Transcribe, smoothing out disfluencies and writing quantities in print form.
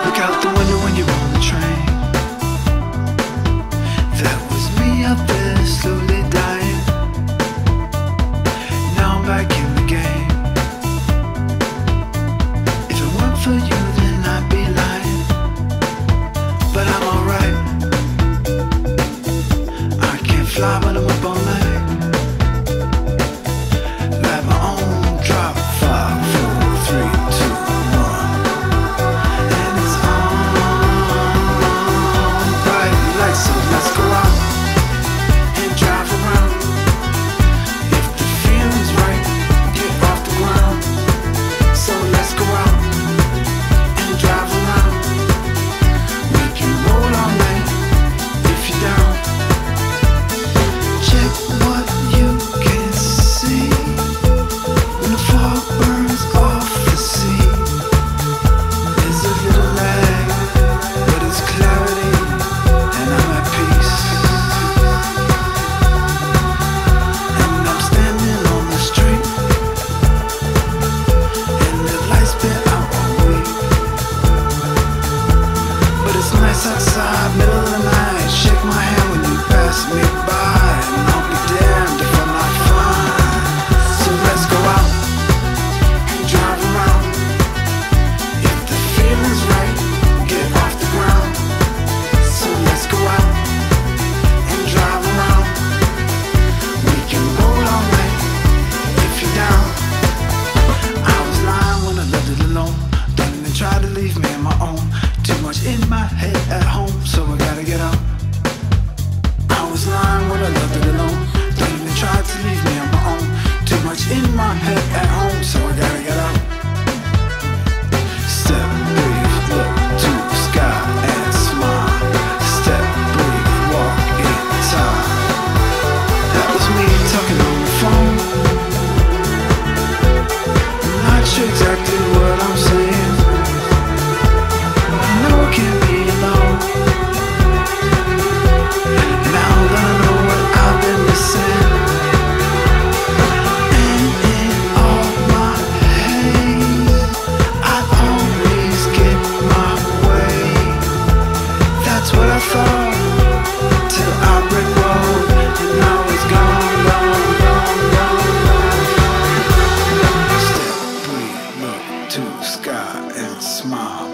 Look out the window when you're on the train. That was me up there slowly dying. Now I'm back in the game. If it weren't for you, then I'd be lying. But I'm alright. I can't fly, but I'm up all night. Like my own drop. 5, 4, 3, 2, 1. And it's on bright lights, so let's go out and drive around. If the feeling's right, get off the ground. So let's go out and drive around. We can roll all night if you're down. Check what you can see when the fog burns off the sea. There's a little lag, but it's clarity, and I'm at peace. And I'm standing on the street, and the lights been out all week. But it's nice outside, middle of the night. Shake my hand when you pass me by, and I'll be damned if I'm not fine. So let's go out and drive around. If the feeling's right, get off the ground. So let's go out and drive around. We can roll all night if you're down. I was lying when I left it alone. Don't even try to leave me on my own. Too much in my head at home, so I gotta get out. I was lying when I left it alone. Don't even try to leave me on my own. Too much in my head at home, so I gotta get out. Step, breathe, look to the sky and smile. Step, breathe, walk in time. That was me talking on the phone. I'm not sure exactly what I'm saying. I know I can't be alone. Now that I know what I've been missing, and in all my haze, I always get my way. That's what I thought, till I break road, and now it's gone, gone, gone, gone, gone. Step, breathe, look to the sky and smile.